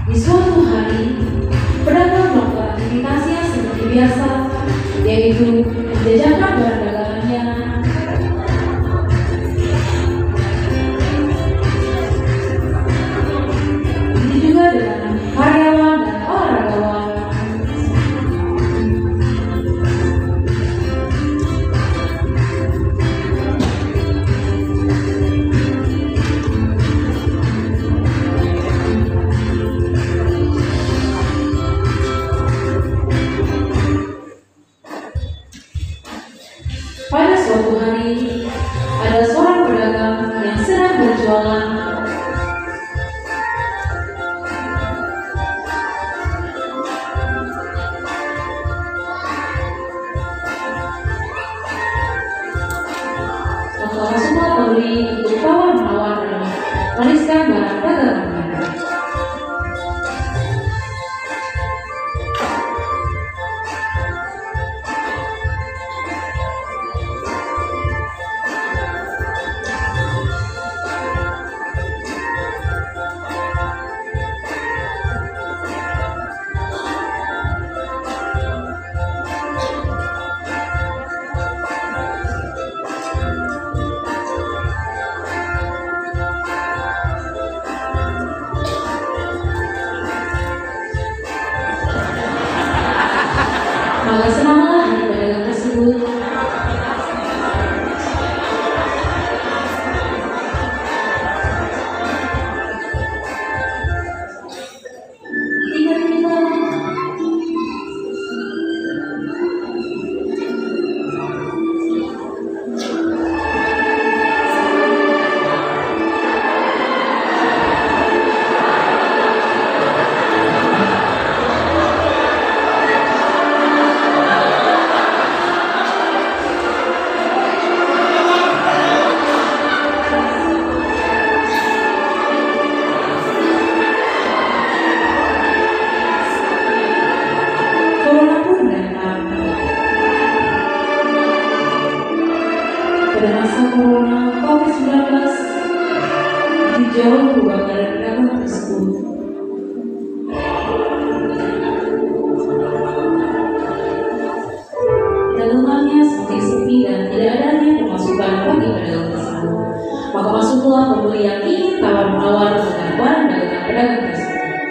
Di suatu hari, pedagang melakukan aktivitasnya seperti biasa, yaitu menjajakan barang dagangannya. Ini juga dengan karyawan dan olahragawan. Pada suatu hari, ada seorang pedagang yang sedang berjualan. Maka masuklah pembeli untuk tawar-menawar dan mewariskan barang dagangannya. Maka senanglah hati pedagang tersebut. Tiba-tiba corona pun datang. Pada masa corona COVID-19, jauh berubah keadaan pedagang tersebut. Dagangannya semakin sepi dan tidak adanya pemasukan bagi pedagang tersebut. Maka masuklah pembeli yang ingin tawar-menawar dengan barang dagangan pedagang tersebut.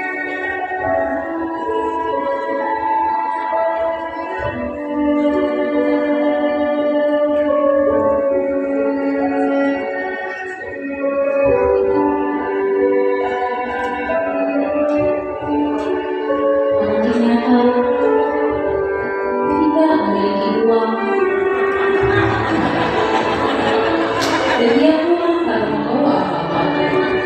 Ternyata tidak memiliki uang, dan dia pulang tanpa membawa apa-apa.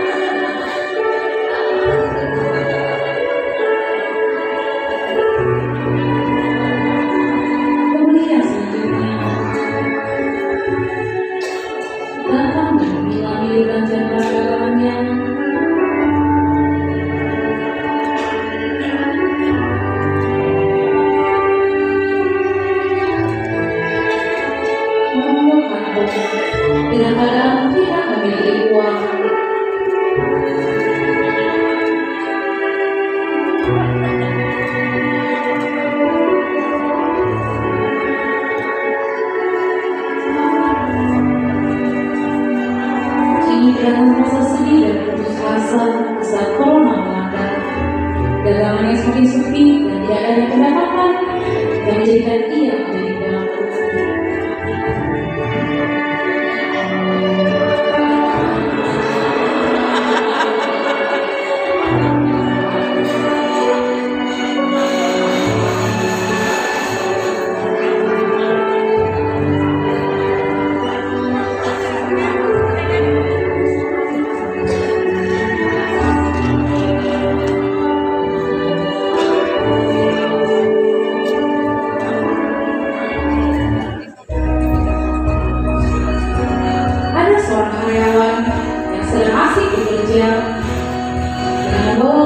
Pembeli yang selanjutnya datang dan mengambil belanjaan barang dagangannya. Dengan keadaan tidak memiliki uang. Kini dia merasa sedih dan putus asa saat corona melanda. Dagangannya semakin sepi dan tidak adanya pendapatan yang menjadikan ia menjadi bangkrut. Ada seorang karyawan yang sedang asik bekerja dengan membawa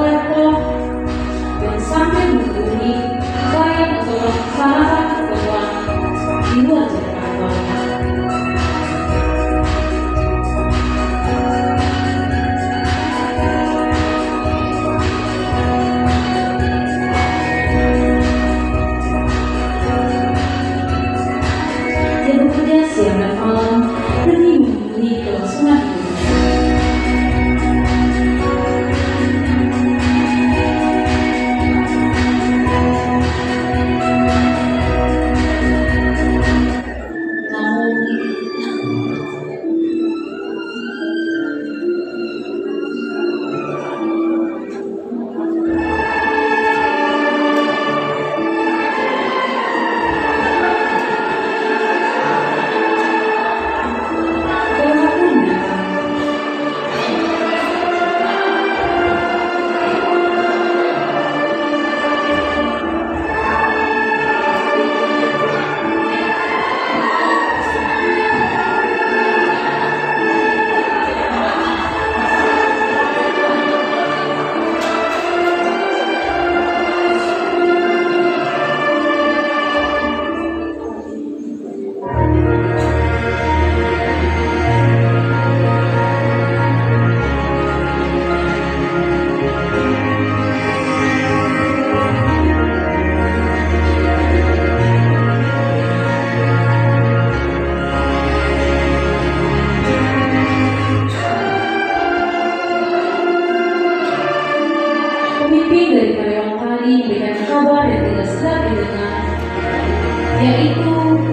pemimpin dari karyawan tadi memberikan kabar yang tidak sedap didengar, yaitu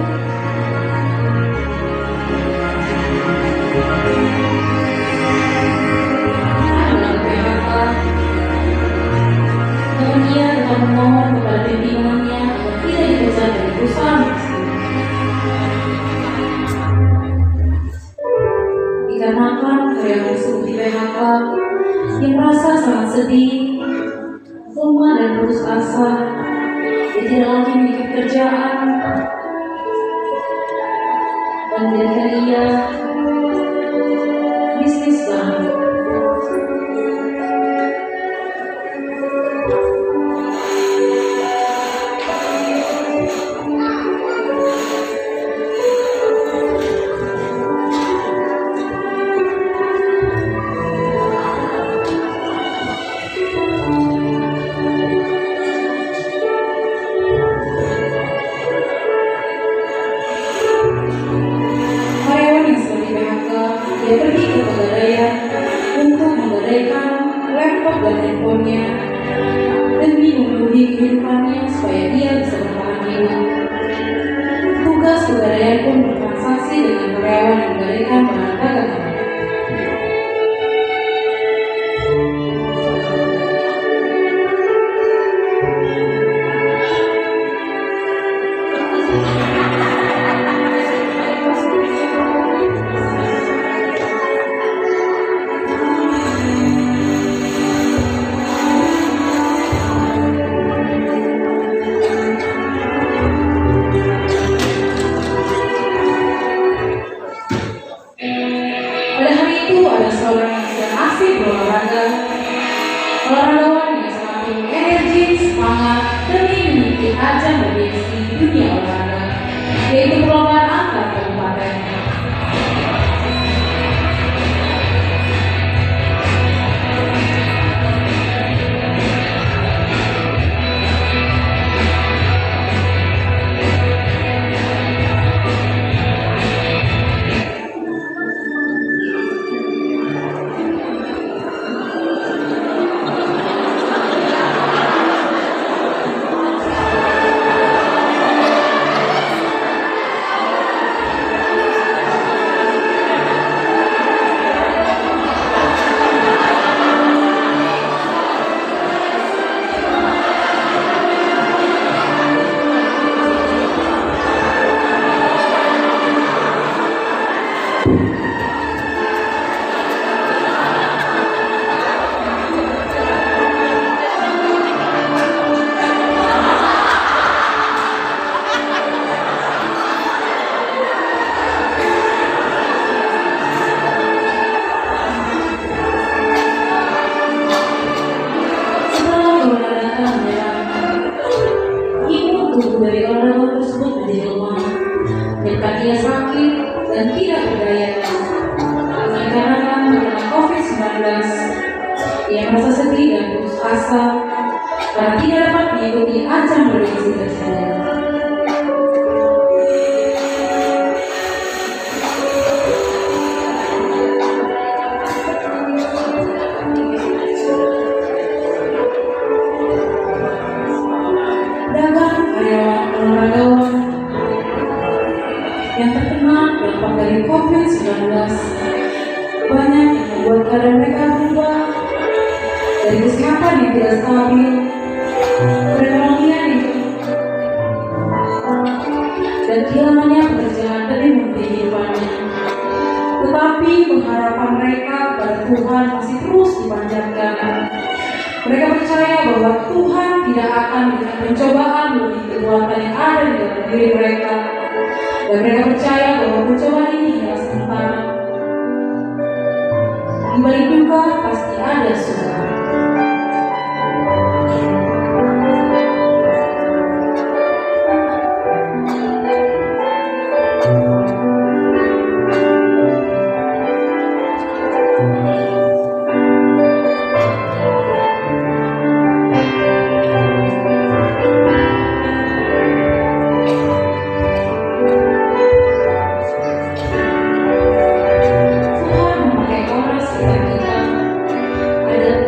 adalah PHK. Namun ia tetap memohon kepada pimpinannya agar tidak dipecat dari perusahaan tersebut. Dikarenakan karyawan tersebut di PHK, ia merasa sangat sedih, lemah dan putus asa. Dia tidak lagi memiliki pekerjaan dan menjadikan ia bisnis baru. Dia pergi ke Pegadaian untuk menggadaikan laptop dan handphonenya demi memenuhi kehidupannya supaya dia bisa bertahan hidup. Tugas Pegadaian pun bertransaksi dengan karyawan yang menggadaikan barang dagangan. Ada seorang yang sedang asik berolahraga, olahragawan yang sangat penuh energi, semangat demi mengikuti ajang bergengsi dunia olahraga, yaitu perlombaan antar kabupaten. Dari orang-orang tersebut menjadi lemah, dan ia sakit dan tidak berdaya. Dikarenakan terkena COVID-19, ia merasa sedih dan putus asa karena tidak dapat mengikuti ajang bergengsi tersebut. Olahragawan yang terkena dampak dari COVID-19 banyak yang membuat keadaan mereka berubah dari kesehatan yang tidak stabil, perekonomian yang dan kehilangannya pekerjaan demi memenuhi kehidupannya. Tetapi pengharapan mereka pada Tuhan masih terus dipanjatkan. Mereka percaya bahwa Tuhan tidak akan memberikan pencobaan melebihi kekuatan yang ada di dalam diri mereka, dan mereka percaya bahwa pencobaan ini hanyalah sementara. Di balik duka pasti ada suka. Tuhan memakai orang sekitar kita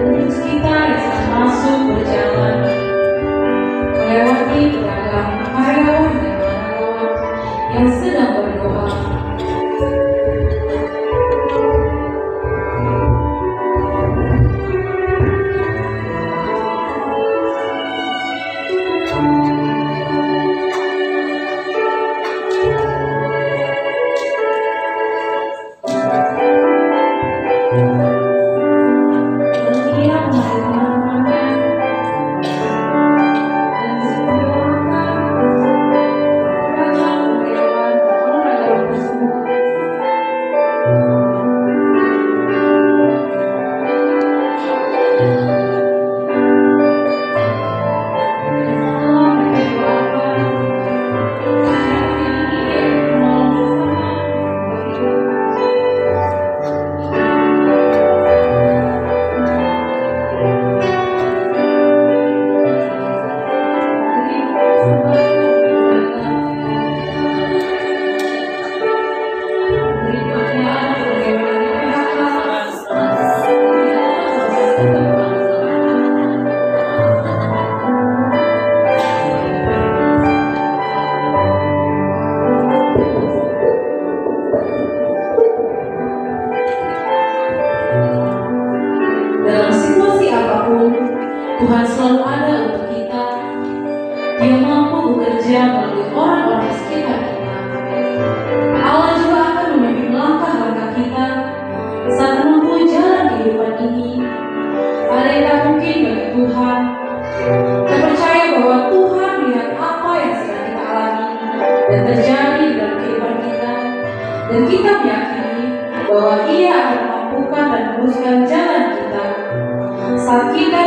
Tuhan selalu ada untuk kita. Dia mampu bekerja melalui orang-orang di sekitar kita. Allah juga akan memimpin langkah-langkah kita saat menempuh jalan kehidupan ini. Ada yang tak mungkin bagi Tuhan. Saya percaya bahwa Tuhan melihat apa yang sedang kita alami dan terjadi dalam kehidupan kita, dan kita meyakini bahwa Ia akan memampukan dan meluruskan jalan kita saat kita